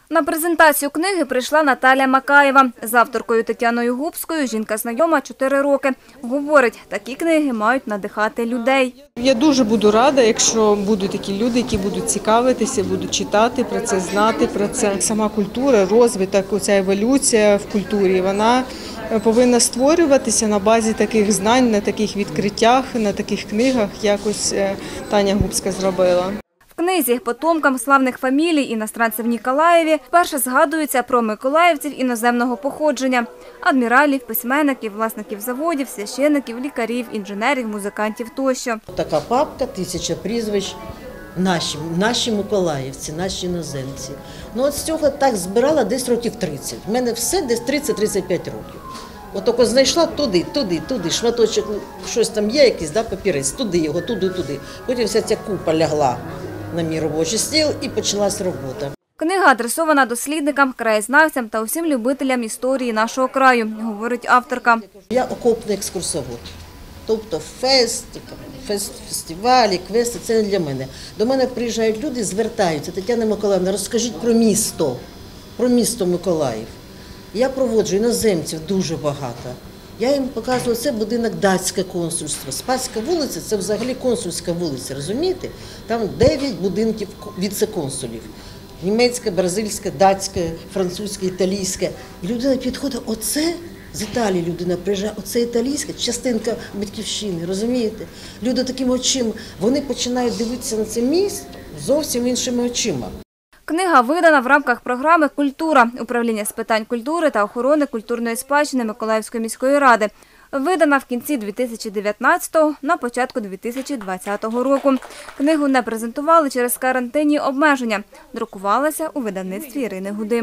На презентацію книги прийшла Наталя Макаєва. З авторкою Тетяною Губською жінка знайома 4 роки. Говорить, такі книги мають надихати людей. Я дуже буду рада, якщо будуть такі люди, які будуть цікавитися, будуть читати про це, знати про це. Сама культура, розвиток, оця еволюція в культурі, вона повинна створюватися на базі таких знань, на таких відкриттях, на таких книгах, як ось Таня Губська зробила. В книзі потомкам славних фамілій іностранців Ніколаєві вперше згадується про миколаївців іноземного походження – адміралів, письменників, власників заводів, священиків, лікарів, інженерів, музикантів тощо. Така папка, 1000 прізвищ, наші миколаївці, наші іноземці. Ну от з цього так збирала десь років 30. У мене все десь 30-35 років. От тільки знайшла туди, шматочок, щось там є якийсь, папірець, туди його, туди. Потім вся ця купа лягла на мій робочий стіл і почалась робота. Книга адресована дослідникам, краєзнавцям та усім любителям історії нашого краю, говорить авторка. Я окопний екскурсовод. Тобто фестивалі, квести – це не для мене. До мене приїжджають люди, звертаються. Тетяна Миколаївна, розкажіть про місто Миколаїв. Я проводжу іноземців дуже багато. Я їм показую, це будинок датське консульство. Спаська вулиця – це взагалі консульська вулиця, розумієте? Там 9 будинків віце-консулів. Німецьке, бразильське, датське, французьке, італійське. І людина підходить, оце з Італії людина приїжджає, оце італійська, частинка батьківщини, розумієте? Люди такими очима, вони починають дивитися на це місто зовсім іншими очима. Книга видана в рамках програми «Культура» Управління з питань культури та охорони культурної спадщини Миколаївської міської ради. Видана в кінці 2019-го, на початку 2020 року. Книгу не презентували через карантинні обмеження. Друкувалася у видавництві Ірини Гуди.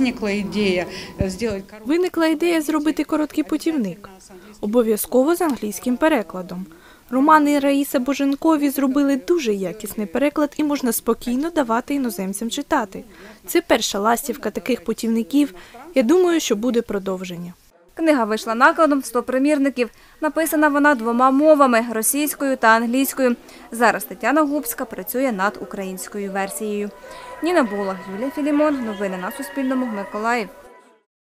Виникла ідея зробити короткий путівник. Обов'язково з англійським перекладом. Роман і Раїса Боженкові зробили дуже якісний переклад і можна спокійно давати іноземцям читати. Це перша ластівка таких путівників. Я думаю, що буде продовження. Книга вийшла накладом в 100 примірників. Написана вона 2 мовами – російською та англійською. Зараз Тетяна Губська працює над українською версією. Ніна Булах, Юлія Філімон. Новини на Суспільному. Миколаїв.